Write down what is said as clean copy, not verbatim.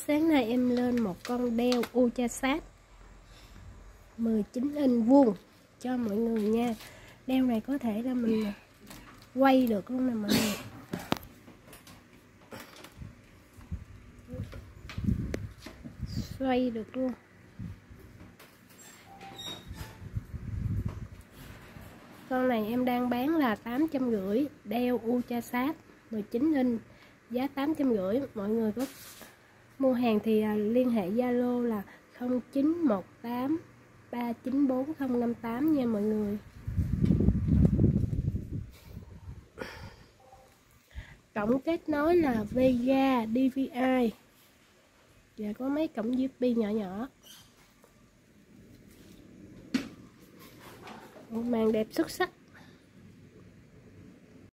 Sáng nay em lên một con đeo Ultrasat 19 inch vuông cho mọi người nha. Đeo này có thể là mình quay được luôn nè mọi người. Xoay được luôn. Con này em đang bán là 850, đeo Ultrasat 19 inch, giá 850. Mọi người có mua hàng thì liên hệ Zalo là 0918 394058 nha mọi người. Cổng kết nối là Vega DVI và có mấy cổng USB nhỏ nhỏ. Một màn đẹp xuất sắc.